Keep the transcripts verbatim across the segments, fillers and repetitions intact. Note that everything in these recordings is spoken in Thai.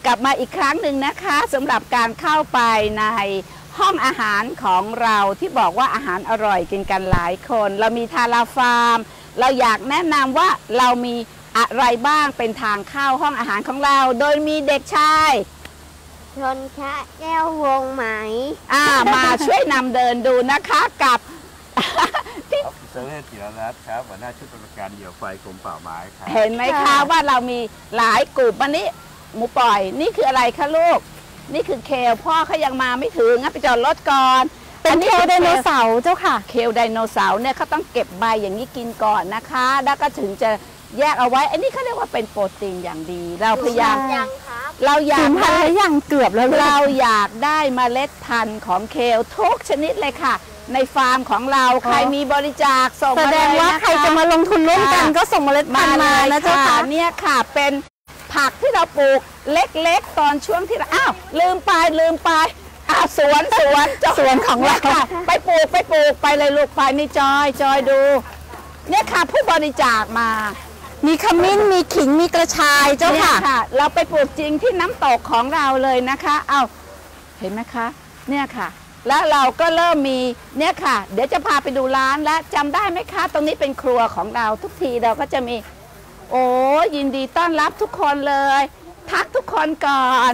กลับมาอีกครั้งหนึ่งนะคะสำหรับการเข้าไปในห้องอาหารของเราที่บอกว่าอาหารอร่อยกินกันหลายคนเรามีทาราฟาร์มเราอยากแนะนำว่าเรามีอะไรบ้างเป็นทางเข้าห้องอาหารของเราโดยมีเด็กชายชนชะแก้ววงไหมอ่ามาช่วยนำเดินดูนะคะกับที่เซเว่นจิรรัตน์ครับหัวหน้าชุดปฏิบัติการเหยี่ยวไฟกรมป่าไม้ครับเห็นไหมคะว่าเรามีหลายกลุ่มวันนี้หมูปล่อยนี่คืออะไรคะลูกนี่คือเคลพ่อเขายังมาไม่ถึงงั้นไปจอดรถก่อนเป็นเคลไดโนเสาร์เจ้าค่ะเคลไดโนเสาร์เนี่ยเขาต้องเก็บใบอย่างนี้กินก่อนนะคะแล้วก็ถึงจะแยกเอาไว้อันนี้เขาเรียกว่าเป็นโปรตีนอย่างดีเราพยายามเราอยากได้อย่างเกือบแล้วเราอยากได้เมล็ดพันธุ์ของเคลทุกชนิดเลยค่ะในฟาร์มของเราใครมีบริจาคส่งมาเลยนะคะแสดงว่าใครจะมาลงทุนร่วมกันก็ส่งเมล็ดพันธุ์มานะเจ้าค่ะเนี่ยค่ะเป็นผักที่เราปลูกเล็กๆตอนช่วงที่เราอ้าวลืมไปลืมไปอ้าวสวนสวนสวนของเราไปปลูกไปปลูกไปเลยลูกไปนี่จอยจอยดูเนี่ยค่ะผู้บริจาคมามีขมิ้นมีขิงมีกระชายเจ้าค่ะเราไปปลูกจริงที่น้ำตกของเราเลยนะคะเอาเห็นไหมคะเนี่ยค่ะแล้วเราก็เริ่มมีเนี่ยค่ะเดี๋ยวจะพาไปดูร้านและจำได้ไหมคะตรงนี้เป็นครัวของเราทุกทีเราก็จะมีโอ้ยินดีต้อนรับทุกคนเลยทักทุกคนก่อน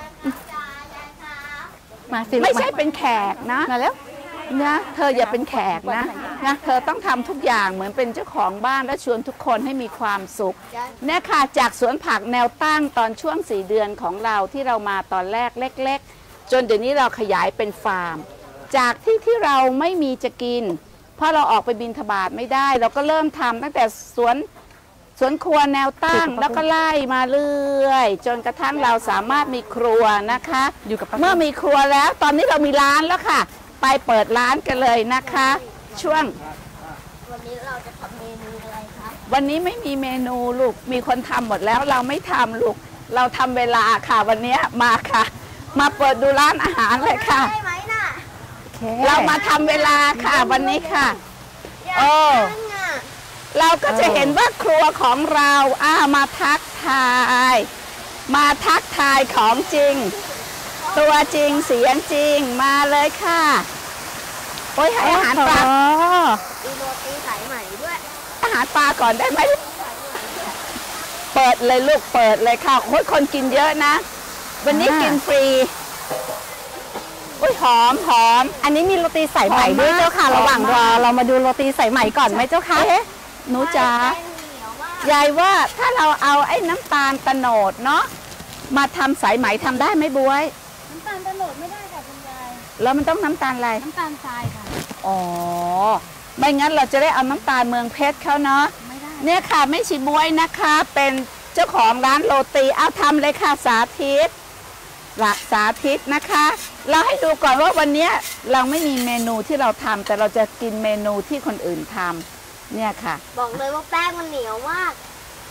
มาสิไม่ใช่เป็นแขกนะมาแล้วนะเธออย่าเป็นแขกนะนะเธอต้องทำทุกอย่างเหมือนเป็นเจ้าของบ้านและชวนทุกคนให้มีความสุขเนี่ยค่ะจากสวนผักแนวตั้งตอนช่วงสี่เดือนของเราที่เรามาตอนแรกเล็กๆจนเดี๋ยวนี้เราขยายเป็นฟาร์มจากที่ที่เราไม่มีจะกินเพราะเราออกไปบิณฑบาตไม่ได้เราก็เริ่มทำตั้งแต่สวนสวนครัวแนวตั้งแล้วก็ไล่มาเรื่อยจนกระทั่งเราสามารถมีครัวนะคะเมื่อมีครัวแล้วตอนนี้เรามีร้านแล้วค่ะไปเปิดร้านกันเลยนะคะช่วงวันนี้เราจะทำเมนูอะไรคะวันนี้ไม่มีเมนูลูกมีคนทำหมดแล้วเราไม่ทำลูกเราทำเวลาค่ะวันนี้มาค่ะมาเปิดดูร้านอาหารเลยค่ะได้ไหมน่ะเรามาทำเวลาค่ะวันนี้ค่ะโอ้เราก็จะเห็นว่าครัวของเราอ้ามาทักทายมาทักทายของจริงตัวจริงเสียงจริงมาเลยค่ะโอ้ยให้อาหารปลามีโรตีสายใหม่ด้วยอาหารปลาก่อนได้ไหมเปิดเลยลูกเปิดเลยค่ะโอ้ยคนกินเยอะนะวันนี้กินฟรีโอ้ยหอมหอมอันนี้มีโรตีสายใหม่ด้วยเจ้าค่ะระหว่างรอเรามาดูโรตีสายใหม่ก่อนไหมเจ้าค่ะหนูจ๋ายายว่าถ้าเราเอาไอ้น้ำตาลตะโนดเนาะมาทำสายไหมทำได้ไหมบ๊วยน้ำตาลตะโนดไม่ได้ค่ะคุณยายแล้วมันต้องน้ำตาลอะไรน้ำตาลทรายค่ะอ๋อไม่งั้นเราจะได้เอาน้ำตาลเมืองเพชรเขาเนาะไม่ได้เนี่ยค่ะไม่ชีบ๊วยนะคะเป็นเจ้าของร้านโรตีเอาทำเลยค่ะสาธิตหลักสาธิตนะคะเราให้ดูก่อนว่าวันนี้เราไม่มีเมนูที่เราทำแต่เราจะกินเมนูที่คนอื่นทำเนี่ยค่ะบอกเลยว่าแป้งมันเหนียวมาก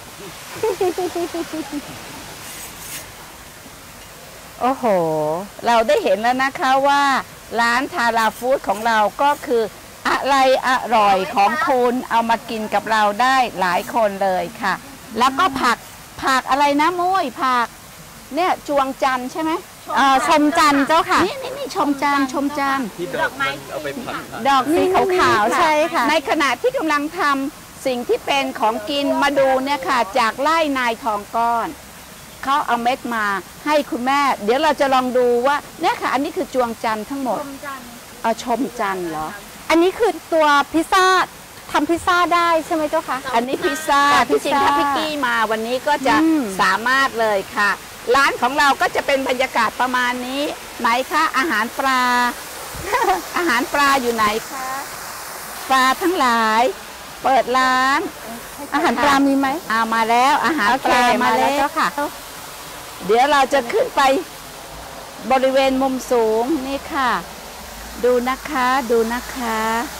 โอ้โหเราได้เห็นแล้วนะคะว่าร้านทาราฟู้ดของเราก็คืออะไรอร่อยของคุณเอามากินกับเราได้หลายคนเลยค่ะแล้วก็ผักผักอะไรนะมุ้ยผักเนี่ยจวงจันทร์ใช่ไหมชมจันทร์เจ้าค่ะนี่นี่นี่ชมจันทร์ชมจันทร์ดอกไม้เอาไปพันดอกสีขาวๆใช่ค่ะในขณะที่กำลังทำสิ่งที่เป็นของกินมาดูเนี่ยค่ะจากไร่นายทองก้อนเขาเอาเม็ดมาให้คุณแม่เดี๋ยวเราจะลองดูว่าเนี่ยค่ะอันนี้คือจวงจันทร์ทั้งหมดชมจันทร์เอาชมจันทร์เหรออันนี้คือตัวพิซซ่าทำพิซซ่าได้ใช่ไหมเจ้าคะอันนี้พิซซ่าที่จริงถ้าพี่กี้มาวันนี้ก็จะสามารถเลยค่ะร้านของเราก็จะเป็นบรรยากาศประมาณนี้ไหนคะอาหารปลา อาหารปลาอยู่ไหนคะปลาทั้งหลายเปิดร้านอาหารปลามีไหมเอามาแล้วอาหารปลามาแล้วเจ้าค่ะเดี๋ยวเราจะขึ้นไปบริเวณมุมสูงนี่ค่ะดูนะคะดูนะคะ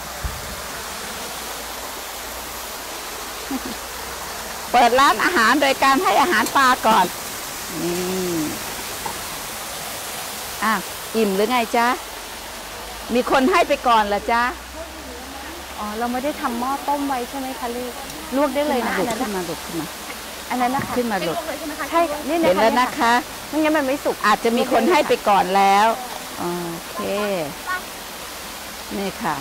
เปิดร้านอาหารโดยการให้อาหารปลาก่อนนี่อ่ะอิ่มหรือไงจ๊ะมีคนให้ไปก่อนเหรอจ๊ะอ๋อเราไม่ได้ทำหม้อต้มไว้ใช่ไหมคะลูกลวกได้เลยนะขึ้นมาหลุดขึ้นมาอันนั้นนะคะขึ้นมาหลุดใช่เห็นแล้วนะคะไม่งั้นมันไม่สุกอาจจะมีคนให้ไปก่อนแล้วโอเคนี่ค่ะ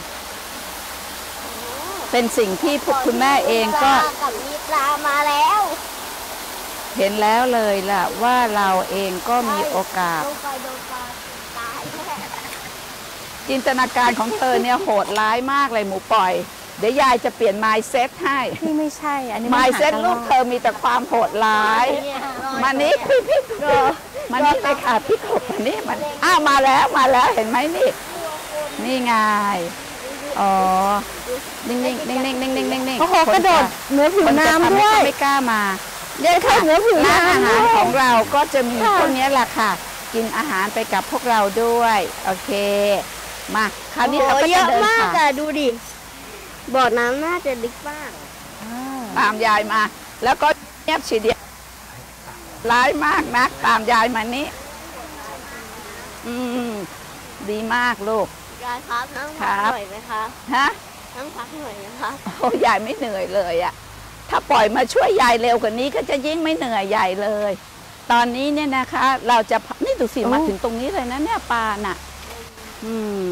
เป็นสิ่งที่พวกคุณแม่เองก็กับมีปลามาแล้วเห็นแล้วเลยล่ะว่าเราเองก็มีโอกาสลงไปโดนปลาตายแน่จินตนาการของเธอเนี่ยโหดร้ายมากเลยหมูปล่อย เดี๋ยวยายจะเปลี่ยน mindset ให้นี่ไม่ใช่ อันนี้ mindset ลูกเธอมีแต่ความโหดร้าย มานี้พี่พี่มานี่ไปค่ะพี่กบมานี่มันอ้าวมาแล้วมาแล้วเห็นไหมนี่ นี่ไงอ๋อนิ่งๆนิ่งๆนิ่งๆนิ่งๆนิ่งๆนิ่งๆโอ้โหกระโดดเหนือผิวคนจะน้ำทำด้ให้วยเขาไม่กล้ามายายเข้าเหนือผิวร้านอาน้ำหารด้วยของเราก็จะมีค่ะพวกนี้แหละค่ะ กินอาหารไปกับพวกเราด้วยโอเคมาคราวนี้เราก็เยจะอะเดินมากค่ะอะดูดิบ่อน้ำน่าจะลึกมากตามยายมา แล้วก็เงียบฉีเดียวร้ายมากนักตามยายมานี้อืมดีมากลูกยายครับนั่งครัพักบหน่อยไหมคะฮะนั่งพักหน่อยนะคะโอ้ยายไม่เหนื่อยเลยอะถ้าปล่อยมาช่วยยายเร็วกว่านี้ก็จะยิ่งไม่เหนื่อยใหญ่เลย ตอนนี้เนี่ยนะคะ เราจะนี่ดูสิมาถึงตรงนี้เลยนะเนี่ยปลาน่ะ อืม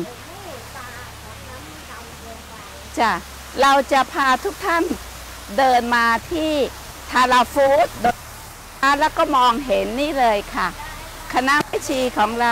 จ้ะเราจะพาทุกท่านเดินมาที่ทาราฟูดแล้วก็มองเห็นนี่เลยค่ะ คณะแม่ชีของเรา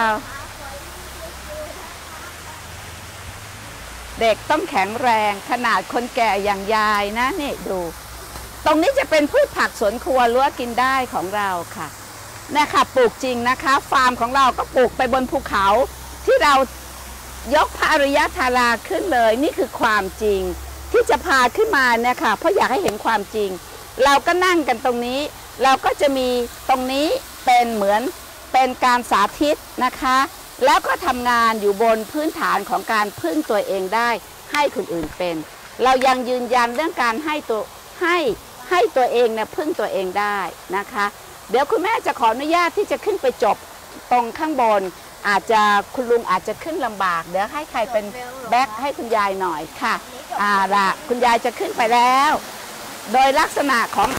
เด็กต้องแข็งแรงขนาดคนแก่อย่างยายนะนี่ดู ตรงนี้จะเป็นพืชผักสวนครัวรั้วกินได้ของเราค่ะเนี่ยค่ะปลูกจริงนะคะ ฟาร์มของเราก็ปลูกไปบนภูเขาที่เรายกพระอริยธาราขึ้นเลยนี่คือความจริงที่จะพาขึ้นมาเนี่ยค่ะเพราะอยากให้เห็นความจริง เราก็นั่งกันตรงนี้เราก็จะมีตรงนี้เป็นเหมือนเป็นการสาธิตนะคะ แล้วก็ทำงานอยู่บนพื้นฐานของการพึ่งตัวเองได้ให้คนอื่นเป็น เรายังยืนยันเรื่องการให้ตัวให้ให้ตัวเองเนี่ยพึ่งตัวเองได้นะคะ เดี๋ยวคุณแม่จะขออนุญาตที่จะขึ้นไปจบตรงข้างบนอาจจะคุณลุงอาจจะขึ้นลำบากเดี๋ยวให้ใครเป็นแบ็คให้คุณยายหน่อยค่ะอ่าละคุณยายจะขึ้นไปแล้ว โดยลักษณะของ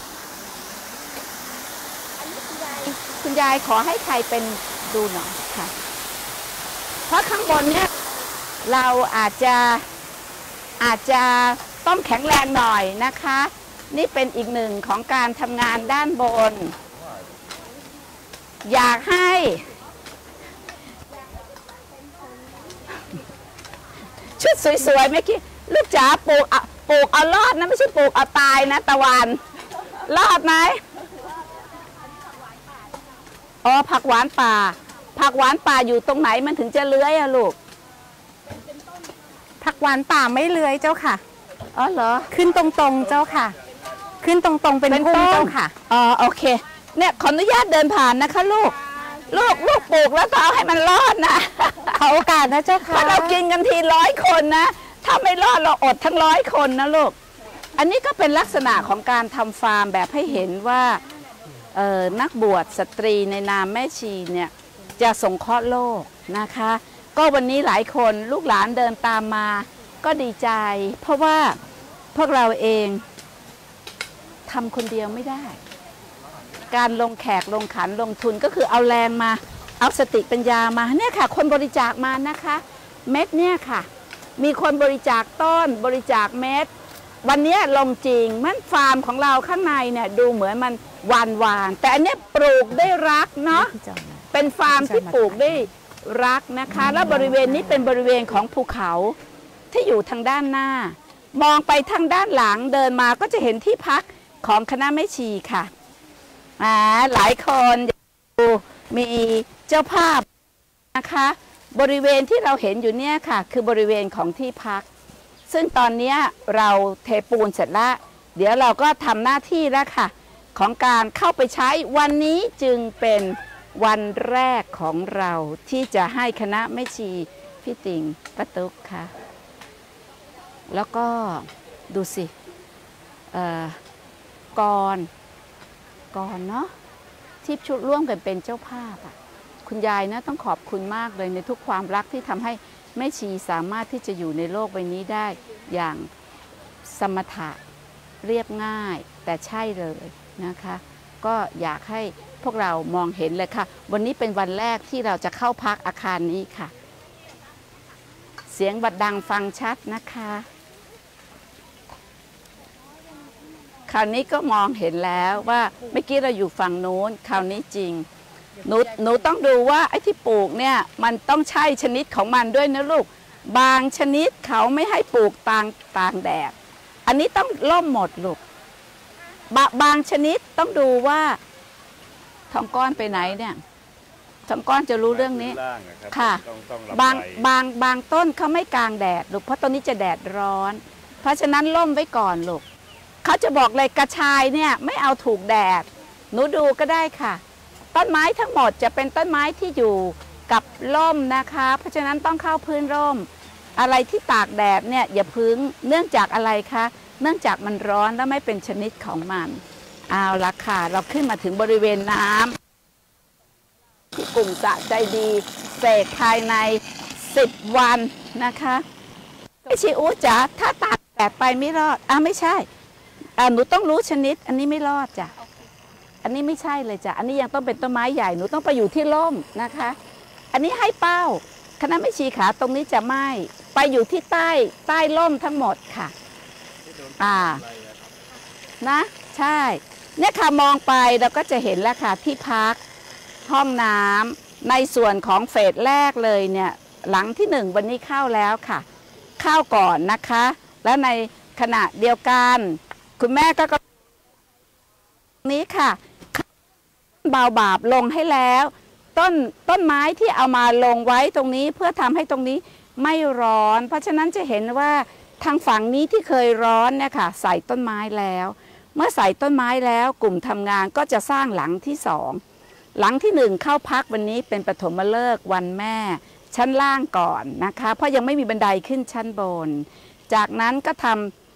คุณยายขอให้ใครเป็นดูหน่อยค่ะเพราะข้างบนเนี่ยเราอาจจะอาจจะต้องแข็งแรงหน่อยนะคะนี่เป็นอีกหนึ่งของการทำงานด้านบน อยากให้ชุดสวยๆเมื่อกี้ลูกจ๋าปลูกเอาปลูกเอารอดนะไม่ใช่ปลูกเอาตายนะตะวันรอดไหมอ๋อผักหวานป่าผักหวานป่าอยู่ตรงไหนมันถึงจะเลื้อยอะลูกผักหวานป่าไม่เลื้อยเจ้าค่ะอ๋อเหรอขึ้นตรงๆเจ้าค่ะ ขึ้นตรงๆเป็นพุ่มเจ้าค่ะอ๋อโอเคเนี่ยขออนุญาตเดินผ่านนะคะลูกลูกลูกปลูกแล้วต้องเอาให้มันรอดนะขอโอกาสนะเจ้าค่ะถ้าเรากินกันทีร้อยคนนะถ้าไม่รอดเราอดทั้งร้อยคนนะลูกอันนี้ก็เป็นลักษณะของการทำฟาร์มแบบให้เห็นว่าเอ่อนักบวชสตรีในนามแม่ชีเนี่ยจะสงเคราะห์โลกนะคะ ก็วันนี้หลายคนลูกหลานเดินตามมาก็ดีใจ เพราะว่าพวกเราเองทำคนเดียวไม่ได้ การลงแขกลงขันลงทุนก็คือเอาแรงมาเอาสติปัญญามาเนี่ยค่ะคนบริจาคมานะคะเม็ดเนี่ยค่ะมีคนบริจาคต้นบริจาคเม็ดวันนี้ลงจริงมันฟาร์มของเราข้างในเนี่ยดูเหมือนมันหวานหวานแต่อันนี้ปลูกได้รักเนาะเป็นฟาร์มที่ปลูกได้รักนะคะแล้วบริเวณนี้เป็นบริเวณของภูเขาที่อยู่ทางด้านหน้ามองไปทางด้านหลังเดินมาก็จะเห็นที่พักของคณะแม่ชีค่ะอ่าหลายคนมีเจ้าภาพนะคะบริเวณที่เราเห็นอยู่เนี่ยค่ะคือบริเวณของที่พักซึ่งตอนนี้เราเทปูนเสร็จแล้วเดี๋ยวเราก็ทำหน้าที่แล้วค่ะของการเข้าไปใช้วันนี้จึงเป็นวันแรกของเราที่จะให้คณะแม่ชีพี่ติ่งป้าตุ๊กค่ะแล้วก็ดูสิเอ่อกรกรเนาะที่ชุดร่วมกันเป็นเจ้าภาพอ่ะคุณยายนะต้องขอบคุณมากเลยในทุกความรักที่ทำให้แม่ชีสามารถที่จะอยู่ในโลกใบนี้ได้อย่างสมถะเรียบง่ายแต่ใช่เลยนะคะก็อยากให้พวกเรามองเห็นเลยค่ะวันนี้เป็นวันแรกที่เราจะเข้าพักอาคารนี้ค่ะ เสียงบัดดังฟังชัดนะคะคราวนี้ก็มองเห็นแล้วว่าเมื่อกี้เราอยู่ฝั่งโน้นคราวนี้จริงหนูหนูต้องดูว่าไอ้ที่ปลูกเนี่ยมันต้องใช่ชนิดของมันด้วยนะลูกบางชนิดเขาไม่ให้ปลูกตางตางแดดอันนี้ต้องล่มหมดลูกบางชนิดต้องดูว่าทองก้อนไปไหนเนี่ยทองก้อนจะรู้เรื่องนี้ค่ะบางบางบางต้นเขาไม่กลางแดดลูกเพราะต้นนี้จะแดดร้อนเพราะฉะนั้นล่มไว้ก่อนลูกเขาจะบอกเลยกระชายเนี่ยไม่เอาถูกแดดหนูดูก็ได้ค่ะต้นไม้ทั้งหมดจะเป็นต้นไม้ที่อยู่กับร่มนะคะเพราะฉะนั้นต้องเข้าพื้นร่มอะไรที่ตากแดดเนี่ยอย่าพึ่งเนื่องจากอะไรคะเนื่องจากมันร้อนและไม่เป็นชนิดของมันเอาละค่ะเราขึ้นมาถึงบริเวณน้ำที่กลุ่มสะใจดีเสกภายในสิบวันนะคะไอชิอูจ๋าถ้าตากแดดไปไม่รอดอ่ะไม่ใช่อ่าหนูต้องรู้ชนิดอันนี้ไม่รอดจ้ะอันนี้ไม่ใช่เลยจ้ะอันนี้ยังต้องเป็นต้นไม้ใหญ่หนูต้องไปอยู่ที่ร่มนะคะอันนี้ให้เป้าคณะไม่ชีขาตรงนี้จะไม่ไปอยู่ที่ใต้ใต้ร่มทั้งหมดค่ะอ่านะใช่เนี่ยค่ะมองไปเราก็จะเห็นแล้วค่ะที่พักห้องน้ำในส่วนของเฟสแรกเลยเนี่ยหลังที่หนึ่งวันนี้เข้าแล้วค่ะเข้าก่อนนะคะแล้วในขณะเดียวกันคุณแม่ก็นี้ค่ะเบาบาบลงให้แล้วต้นต้นไม้ที่เอามาลงไว้ตรงนี้เพื่อทำให้ตรงนี้ไม่ร้อนเพราะฉะนั้นจะเห็นว่าทางฝั่งนี้ที่เคยร้อนเนี่ยค่ะใส่ต้นไม้แล้วเมื่อใส่ต้นไม้แล้วกลุ่มทำงานก็จะสร้างหลังที่สองหลังที่หนึ่งเข้าพักวันนี้เป็นปฐมฤกษ์วันแม่ชั้นล่างก่อนนะคะเพราะยังไม่มีบันไดขึ้นชั้นบนจากนั้นก็ทำ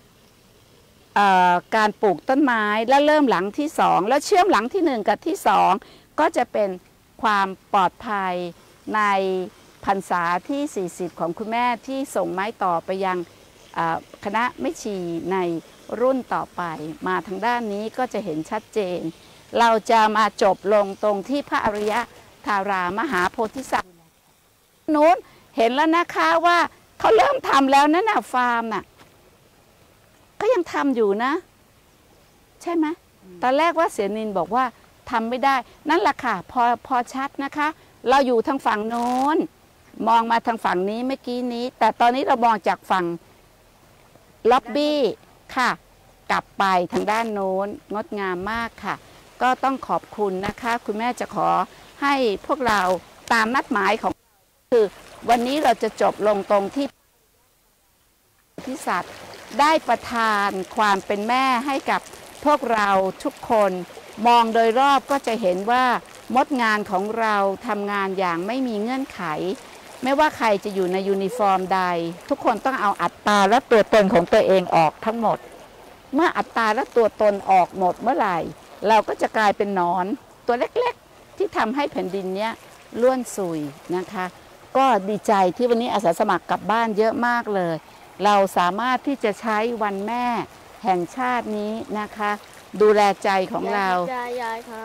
การปลูกต้นไม้และเริ่มหลังที่สองแล้วเชื่อมหลังที่หนึ่งกับที่สองก็จะเป็นความปลอดภัยในพรรษาที่สี่สิบของคุณแม่ที่ส่งไม้ต่อไปยังคณะแม่ชีในรุ่นต่อไปมาทางด้านนี้ก็จะเห็นชัดเจนเราจะมาจบลงตรงที่พระอริยธารามหาโพธิสัตว์นู้นเห็นแล้วนะคะว่าเขาเริ่มทำแล้วนั่นน่ะฟาร์มน่ะก็ยังทำอยู่นะใช่ไหมตอนแรกว่าเสียนินบอกว่าทำไม่ได้นั่นแหละค่ะพอพอชัดนะคะเราอยู่ทางฝั่งโน้นมองมาทางฝั่งนี้เมื่อกี้นี้แต่ตอนนี้เรามองจากฝั่งล็อบบี้ค่ะกลับไปทางด้านโน้นงดงามมากค่ะก็ต้องขอบคุณนะคะคุณแม่จะขอให้พวกเราตามนัดหมายของคือวันนี้เราจะจบลงตรงที่ที่สัตว์ได้ประทานความเป็นแม่ให้กับพวกเราทุกคนมองโดยรอบก็จะเห็นว่ามดงานของเราทำงานอย่างไม่มีเงื่อนไขไม่ว่าใครจะอยู่ในยูนิฟอร์มใดทุกคนต้องเอาอัตราและตัวตนของตัวเองออกทั้งหมดเมื่ออัตราและตัวตนออกหมดเมื่อไหร่เราก็จะกลายเป็นหนอนตัวเล็กๆที่ทำให้แผ่นดินเนี้ยล้วนซุยนะคะก็ดีใจที่วันนี้อาสาสมัครกลับบ้านเยอะมากเลยเราสามารถที่จะใช้วันแม่แห่งชาตินี้นะคะดูแลใจของเรายายยายครับ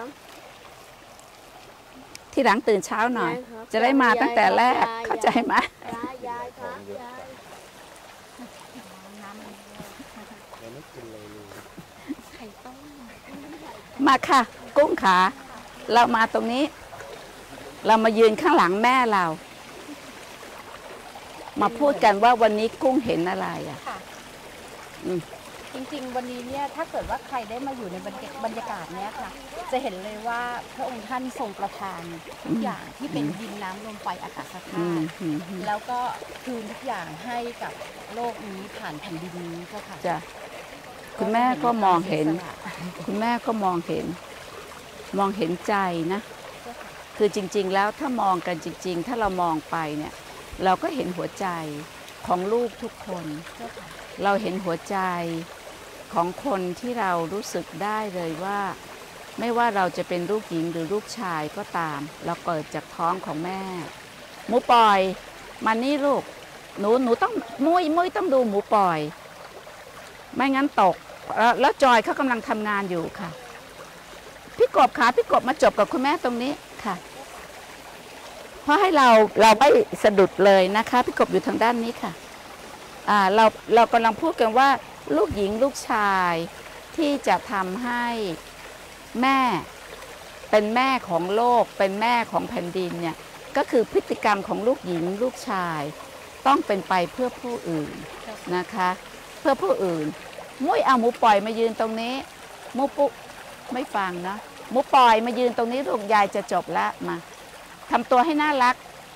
ที่หลังตื่นเช้าหน่อยจะได้มาตั้งแต่แรกเข้าใจไหมยายยายครับยายมาค่ะกุ้งขาเรามาตรงนี้เรามายืนข้างหลังแม่เรามาพูดกันว่าวันนี้กุ้งเห็นอะไรอ่ะจริงๆวันนี้เนี่ยถ้าเกิดว่าใครได้มาอยู่ในบรรยากาศเนี้ยค่ะจะเห็นเลยว่าพระองค์ท่านทรงประทานทุกอย่างที่เป็นดินน้ำลมไฟอากาศธาตุแล้วก็คืนทุกอย่างให้กับโลกนี้ผ่านแผ่นดินนี้เจ้าค่ะจ้ะคุณแม่ก็มองเห็นคุณแม่ก็มองเห็นมองเห็นใจนะคือจริงๆแล้วถ้ามองกันจริงๆถ้าเรามองไปเนี่ยเราก็เห็นหัวใจของลูกทุกคนเราเห็นหัวใจของคนที่เรารู้สึกได้เลยว่าไม่ว่าเราจะเป็นลูกหญิงหรือลูกชายก็ตามเราเกิดจากท้องของแม่หมูปล่อยมานี่ลูกหนูหนูต้องมุ้ยมุ้ยต้องดูหมูปล่อยไม่งั้นตกแล้วจอยเขากำลังทำงานอยู่ค่ะพี่กบขาพี่กบมาจบกับคุณแม่ตรงนี้ค่ะ เพราะให้เราเราไม่สะดุดเลยนะคะพี่กบอยู่ทางด้านนี้ค่ะอ่าเราเรากำลังพูดกันว่าลูกหญิงลูกชายที่จะทำให้แม่เป็นแม่ของโลกเป็นแม่ของแผ่นดินเนี่ยก็คือพฤติกรรมของลูกหญิงลูกชายต้องเป็นไปเพื่อผู้อื่นนะคะเพื่อผู้อื่นมุ้ยเอาหมูปล่อยมายืนตรงนี้มุปุ๊ไม่ฟังนะหมูปล่อยมายืนตรงนี้ลูกยายจะจบแล้วมาทำตัวให้น่ารัก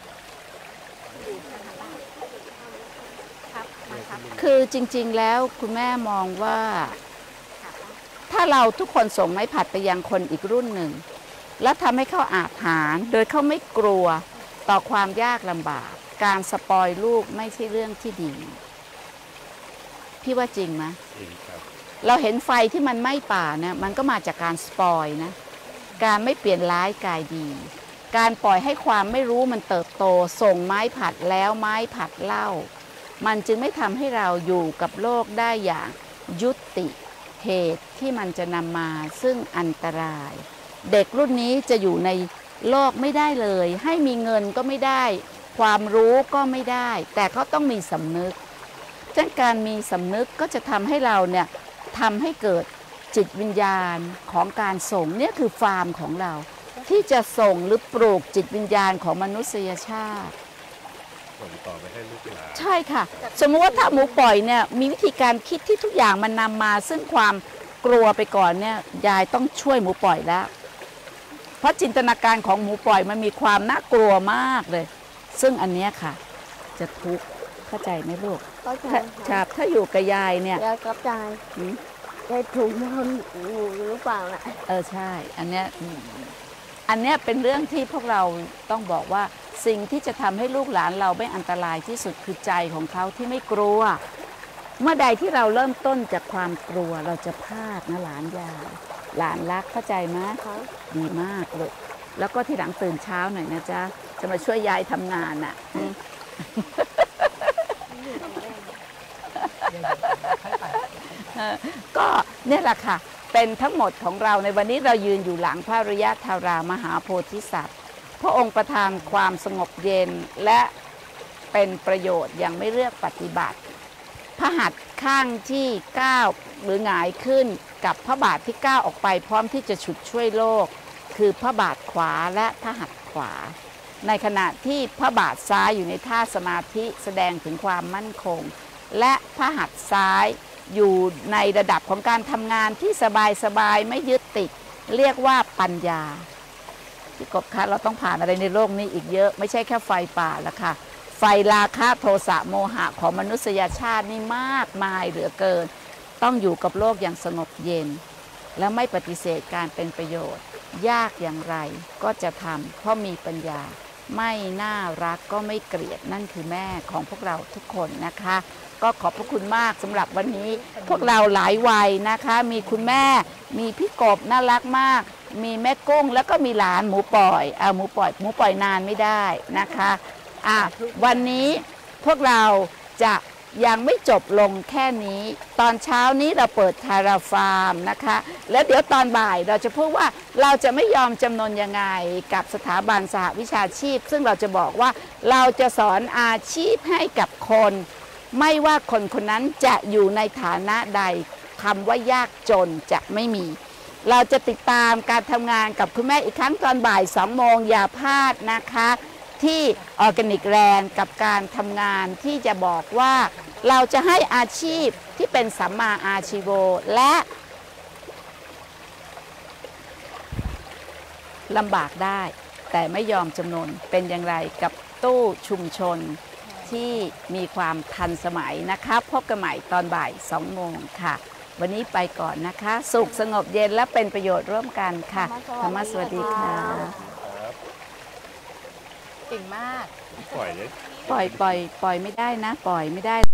คือจริงๆแล้วคุณแม่มองว่าถ้าเราทุกคนส่งไม้ผัดไปยังคนอีกรุ่นหนึ่งแล้วทำให้เขาอาหารโดยเขาไม่กลัวต่อความยากลำบากการสปอยลูกไม่ใช่เรื่องที่ดีพี่ว่าจริงไหมจริงครับเราเห็นไฟที่มันไหม้ป่าเนี่ยมันก็มาจากการสปอยนะการไม่เปลี่ยนร้ายกายดีการปล่อยให้ความไม่รู้มันเติบโตส่งไม้ผัดแล้วไม้ผัดเล่ามันจึงไม่ทำให้เราอยู่กับโลกได้อย่างยุติเหตุที่มันจะนำมาซึ่งอันตรายเด็กรุ่นนี้จะอยู่ในโลกไม่ได้เลยให้มีเงินก็ไม่ได้ความรู้ก็ไม่ได้แต่เขาต้องมีสำนึกดังการมีสำนึกก็จะทำให้เราเนี่ยทำให้เกิดจิตวิญญาณของการส่งเนี่ยคือฟาร์มของเราที่จะส่งหรือปลูกจิตวิญญาณของมนุษยชาติส่งต่อไปให้ลูกหลานใช่ค่ะสมมติว่าถ้าหมูปล่อยเนี่ยมีวิธีการคิดที่ทุกอย่างมันนำมาซึ่งความกลัวไปก่อนเนี่ยยายต้องช่วยหมูปล่อยแล้วเพราะจินตนาการของหมูปล่อยมันมีความน่ากลัวมากเลยซึ่งอันเนี้ยค่ะจะทุกข์เข้าใจไหมลูกเข้าใจครับถ้าอยู่กับยายเนี่ยยายกับยายยายถูกคนหรือเปล่าน่ะเออใช่อันเนี้ยอันเนี้ยเป็นเรื่องที่พวกเราต้องบอกว่าสิ่งที่จะทำให้ลูกหลานเราไม่อันตรายที่สุดคือใจของเขาที่ไม่กลัวเมื่อใดที่เราเริ่มต้นจากความกลัวเราจะพลาดนะหลานยายหลานรักเข้าใจไหมดีมากเลยแล้วก็ที่หลังตื่นเช้าหน่อยนะจ๊ะจะมาช่วยยายทำงานอ่ะก็เนี่ยแหละค่ะเป็นทั้งหมดของเราในวันนี้เรายืนอยู่หลังพระอริยธารามหาโพธิสัตว์พระองค์ประทานความสงบเย็นและเป็นประโยชน์อย่างไม่เลือกปฏิบัติพระหัตถ์ข้างที่ก้าวหรือหงายขึ้นกับพระบาทที่ก้าวออกไปพร้อมที่จะฉุดช่วยโลกคือพระบาทขวาและพระหัตถ์ขวาในขณะที่พระบาทซ้ายอยู่ในท่าสมาธิแสดงถึงความมั่นคงและพระหัตถ์ซ้ายอยู่ในระดับของการทำงานที่สบายๆไม่ยึดติดเรียกว่าปัญญาพี่กบคะเราต้องผ่านอะไรในโลกนี้อีกเยอะไม่ใช่แค่ไฟป่าแล้วค่ะไฟราคะโทสะโมหะของมนุษยชาตินี่มากมายเหลือเกินต้องอยู่กับโลกอย่างสงบเย็นและไม่ปฏิเสธการเป็นประโยชน์ยากอย่างไรก็จะทำเพราะมีปัญญาไม่น่ารักก็ไม่เกลียดนั่นคือแม่ของพวกเราทุกคนนะคะก็ขอบพระคุณมากสำหรับวันนี้พวกเราหลายวัยนะคะมีคุณแม่มีพี่กบน่ารักมากมีแม่กุ้งแล้วก็มีหลานหมูปล่อยเอาหมูปล่อยหมูปล่อยนานไม่ได้นะคะอ่ะวันนี้พวกเราจะยังไม่จบลงแค่นี้ตอนเช้านี้เราเปิดทาราฟาร์มนะคะแล้วเดี๋ยวตอนบ่ายเราจะพูดว่าเราจะไม่ยอมจำนนยังไงกับสถาบันสหวิชาชีพซึ่งเราจะบอกว่าเราจะสอนอาชีพให้กับคนไม่ว่าคนคนนั้นจะอยู่ในฐานะใดคำว่ายากจนจะไม่มีเราจะติดตามการทำงานกับคุณแม่อีกครั้งตอนบ่ายสองโมงอย่าพลาดนะคะที่ออร์แกนิกแลนด์กับการทำงานที่จะบอกว่าเราจะให้อาชีพที่เป็นสัมมาอาชีโวและลำบากได้แต่ไม่ยอมจำนนเป็นอย่างไรกับตู้ชุมชนที่มีความทันสมัยนะคะพบกันใหม่ตอนบ่ายสองโมงค่ะวันนี้ไปก่อนนะคะสุขสงบเย็นและเป็นประโยชน์ร่วมกันค่ะธรรมะสวัสดีค่ะเก่งมากปล่อยเลยปล่อยปล่อยปล่อยไม่ได้นะปล่อยไม่ได้